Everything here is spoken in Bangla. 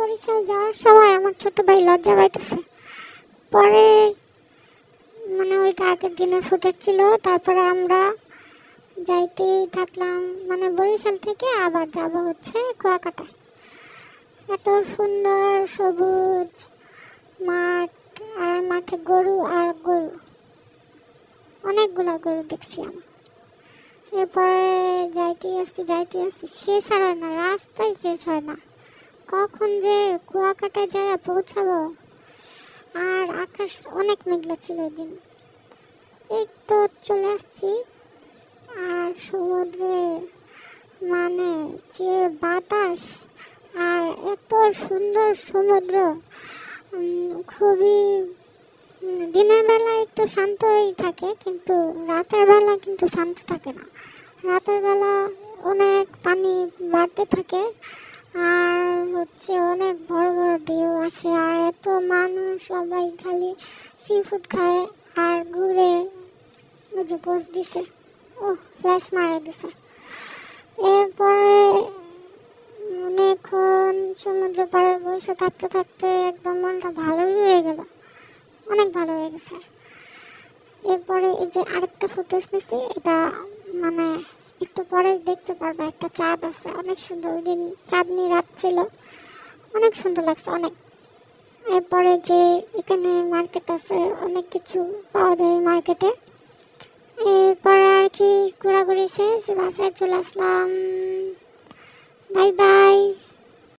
বরিশাল যাওয়ার সময় আমার ছোট ভাই লজ্জা পাইতেছে। পরে মানে ওইটা আগের দিনের ফুটেজ ছিল। তারপরে আমরা যাইতেই থাকলাম, মানে বরিশাল থেকে আবার যাব হচ্ছে কুয়াকাটায়। এত সুন্দর সবুজ মাঠ, আর মাঠে গরু আর গরু, অনেকগুলা গরু দেখছি আমি। এরপরে যাইতে আসছি, শেষ আর হয় না, রাস্তায় শেষ হয় না, কখন যে কুয়াকাটায় যায় পৌঁছাবো। আর আকাশ অনেক মেঘলা ছিল ওই দিন। এই তো চলে আসছি। আর সমুদ্রে মানে যে বাতাস, আর এত সুন্দর সমুদ্র, খুবই দিনের বেলা একটু শান্তই থাকে, কিন্তু রাতের বেলা কিন্তু শান্ত থাকে না। রাতের বেলা অনেক পানি বাড়তে থাকে, আর হচ্ছে অনেক বড় বড় ঢেউ আসে, আর এত মানুষ, সবাই খালি সি ফুড খায় আর ঘুরে। ওই যে পোস্ট দিছে, ও ফ্ল্যাশ মারে দিছে। এরপরে অনেকক্ষণ সমুদ্র পাড়ে বসে থাকতে থাকতে একদম মনটা ভালোই হয়ে গেল, অনেক ভালো হয়ে গেছে। এরপরে এই যে আরেকটা ফুটেজ নিছি, এটা মানে একটু পরে দেখতে পারবে, একটা চাঁদ আছে, অনেক সুন্দর। ওই দিন চাঁদনি রাত ছিল, অনেক সুন্দর লাগছে অনেক। এরপরে যে এখানে মার্কেট আছে, অনেক কিছু পাওয়া যায় মার্কেটে। এরপরে আর কি ঘোরাঘুরি শেষ, বাসায় চলে আসলাম। Bye bye.